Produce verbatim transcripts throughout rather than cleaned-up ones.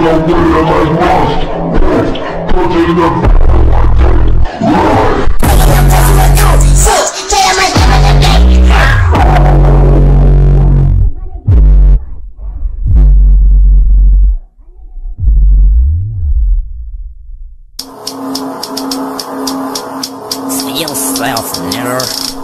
the way I must. Put in the right. Feel yourself, nigger.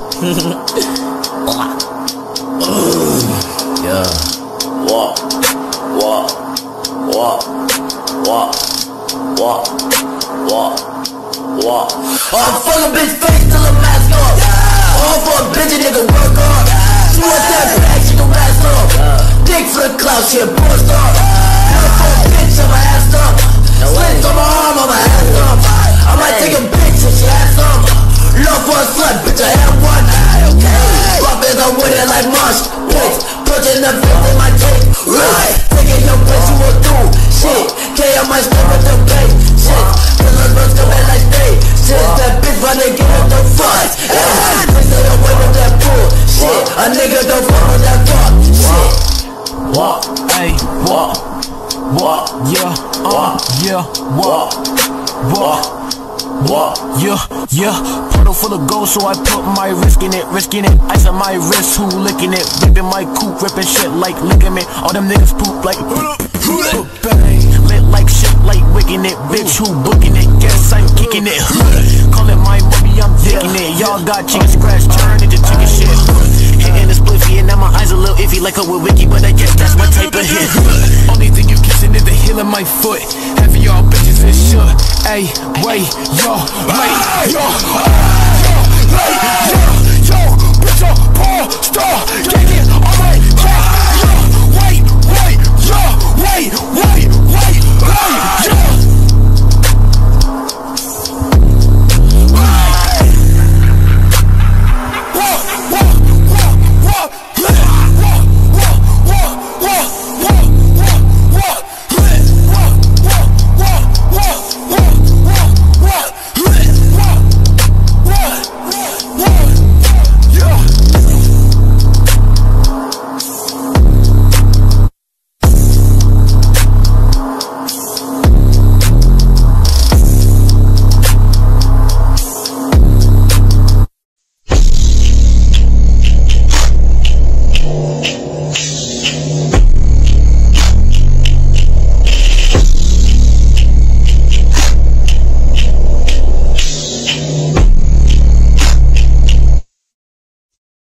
Yeah. Walk, walk, walk, walk, walk, walk, walk. Oh, I'm fucking bitch face till the mask off. Yeah. Oh, for a bitch, a nigga work hard. Yeah. She want that bag, she gon' mask off. Yeah. Dick for the clout, she a porn star. Yeah. For a bitch, I'm a ass up. No slits on my arm, I'm a ass up. I might take a bitch if she ass up. Love for a slut, bitch, I have one. Okay. Rock is I'm with it like mush. Bitch, putting the bitch in my tape. Right. Taking your bitch, you will do shit. K, I might step with the bass. Shit. Cause the girls come in like stay. Shit, that bitch running, get up the fuss. Please stay away with that bull. Shit, a nigga don't fuck with that fuck. Shit. Walk, ayy, walk, walk, yeah, uh, yeah, walk, walk, walk, yeah, yeah. Puddle full of gold, so I put my risk in it, risking it. Ice on my wrist, who licking it? Ripping my coupe, ripping shit like ligament. All them niggas poop like bang. Lit like shit, like wicking it. Bitch, who booking it? Guess I'm kicking it. Call it my movie, I'm dicking it. Y'all got chicken scratch, turn into chicken shit. Hitting the spliffy, and now my eyes a little iffy, like a wiki, but I guess that's my type of hit. Only thing you kissing is the heel of my foot. Half of y'all bitches is shook. Ayy, wait, yo, wait, yo, yo, wait.